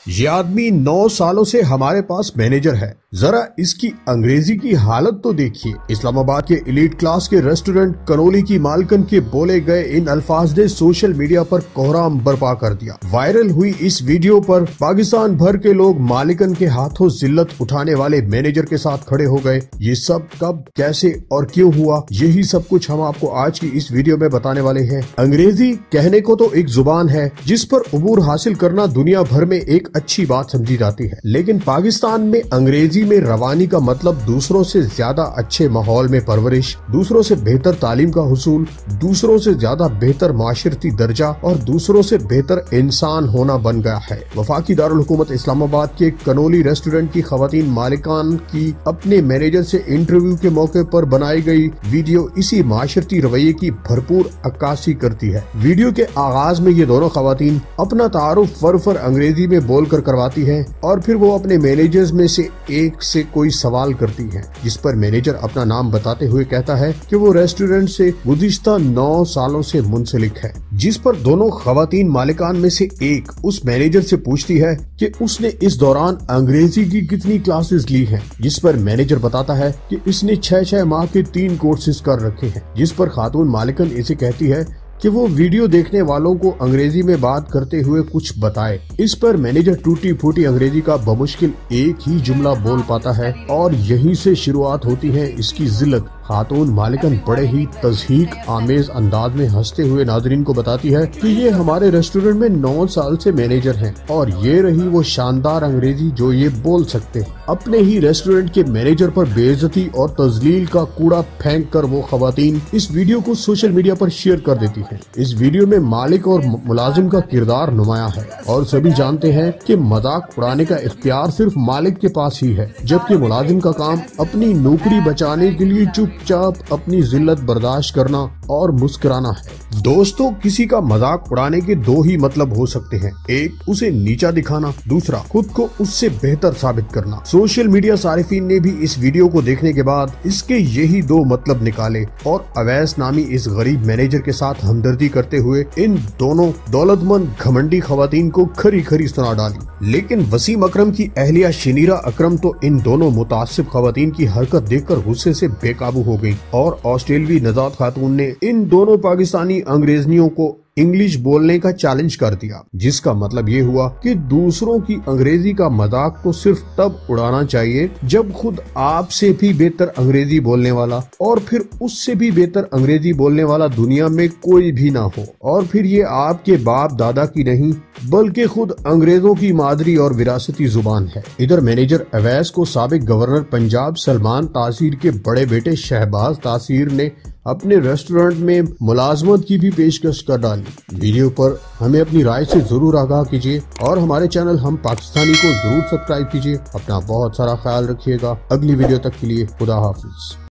یہ آدمی 9 سالوں سے ہمارے پاس مینیجر ہے، ذرا اس کی انگریزی کی حالت تو دیکھیے۔ اسلام آباد کے ایلیٹ کلاس کے ریسٹورنٹ کنولی کی مالکن کے بولے گئے ان الفاظ نے سوشل میڈیا پر کوہرام برپا کر دیا۔ وائرل ہوئی اس ویڈیو پر پاکستان بھر کے لوگ مالکن کے ہاتھوں ذلت اٹھانے والے مینیجر کے ساتھ کھڑے ہو گئے۔ یہ سب کب، کیسے اور کیوں ہوا، یہی سب کچھ ہم آپ کو آج کی اس ویڈیو میں بتانے والے ہیں۔ انگریزی کہنے کو تو ایک زبان ہے جس پر عبور حاصل کرنا دنیا بھر میں ایک اچھی بات سمجھی جاتی ہے، لیکن پاکستان میں انگریزی میں روانی کا مطلب دوسروں سے زیادہ اچھے ماحول میں پرورش، دوسروں سے بہتر تعلیم کا حصول، دوسروں سے زیادہ بہتر معاشرتی درجہ اور دوسروں سے بہتر انسان ہونا بن گیا ہے۔ وفاقی دارالحکومت اسلام آباد کے کنولی ریسٹورنٹ کی خواتین مالکان کی اپنے مینیجر سے انٹرویو کے موقع پر بنائی گئی ویڈیو اسی معاشرتی رویے کی بھرپور عکاسی کرتی ہے۔ ویڈیو کے آغاز میں یہ دونوں خواتین اپنا تعارف فرفر انگریزی میں بول کر کرواتی ہیں اور پھر وہ اپنے مینیجرز میں سے ایک سے کوئی سوال کرتی ہیں، جس پر مینیجر اپنا نام بتاتے ہوئے کہتا ہے کہ وہ ریسٹورنٹ سے گزشتہ 9 سالوں سے منسلک ہے، جس پر دونوں خواتین مالکان میں سے ایک اس مینیجر سے پوچھتی ہے کہ اس نے اس دوران انگریزی کی کتنی کلاسز لی ہیں، جس پر مینیجر بتاتا ہے کہ اس نے 6 ماہ کے 3 کورسز کر رکھے ہیں، جس پر خاتون مالکن اسے کہتی ہے کہ وہ ویڈیو دیکھنے والوں کو انگریزی میں بات کرتے ہوئے کچھ بتائے۔ اس پر مینیجر ٹوٹی پھوٹی انگریزی کا بمشکل ایک ہی جملہ بول پاتا ہے اور یہیں سے شروعات ہوتی ہے اس کی ذلت۔ خاتون مالکن بڑے ہی تضحیک آمیز انداز میں ہنستے ہوئے ناظرین کو بتاتی ہے کہ یہ ہمارے ریسٹورنٹ میں 9 سال سے مینیجر ہیں اور یہ رہی وہ شاندار انگریزی جو یہ بول سکتے ہیں۔ اپنے ہی ریسٹورنٹ کے مینیجر پر بے عزتی اور تذلیل کا کوڑا پھینک کر وہ خواتین اس ویڈیو کو سوشل میڈیا پر شیئر کر دیتی ہیں۔ اس ویڈیو میں مالک اور ملازم کا کردار نمایاں ہے اور سبھی جانتے ہیں کہ مذاق اڑانے کا اختیار صرف مالک کے پاس ہی ہے، جبکہ ملازم کا کام اپنی نوکری بچانے کے لیے چپ چاپ اپنی ذلت برداشت کرنا اور مسکرانا ہے۔ دوستو، کسی کا مذاق اڑانے کے 2 ہی مطلب ہو سکتے ہیں، ایک اسے نیچا دکھانا، دوسرا خود کو اس سے بہتر ثابت کرنا۔ سوشل میڈیا صارفین نے بھی اس ویڈیو کو دیکھنے کے بعد اس کے یہی 2 مطلب نکالے اور اویس نامی اس غریب مینیجر کے ساتھ ہمدردی کرتے ہوئے ان دونوں دولت مند گھمنڈی خواتین کو کھری کھری سنا ڈالی۔ لیکن وسیم اکرم کی اہلیہ شنیرہ اکرم تو ان دونوں متعصب خواتین کی حرکت دیکھ کر غصے سے بے قابو ہو گئی اور آسٹریلوی نژاد خاتون نے ان دونوں پاکستانی انگریزنیوں کو انگلش بولنے کا چیلنج کر دیا، جس کا مطلب یہ ہوا کہ دوسروں کی انگریزی کا مذاق تو صرف تب اڑانا چاہیے جب خود آپ سے بھی بہتر انگریزی بولنے والا اور پھر اس سے بھی بہتر انگریزی بولنے والا دنیا میں کوئی بھی نہ ہو، اور پھر یہ آپ کے باپ دادا کی نہیں بلکہ خود انگریزوں کی مادری اور وراثتی زبان ہے۔ ادھر مینیجر اویس کو سابق گورنر پنجاب سلمان تاثیر کے بڑے بیٹے شہباز تاثیر نے اپنے ریسٹورنٹ میں ملازمت کی بھی پیشکش کر ڈالی۔ ویڈیو پر ہمیں اپنی رائے سے ضرور آگاہ کیجیے اور ہمارے چینل ہم پاکستانی کو ضرور سبسکرائب کیجیے۔ اپنا بہت سارا خیال رکھیے گا۔ اگلی ویڈیو تک کے لیے خدا حافظ۔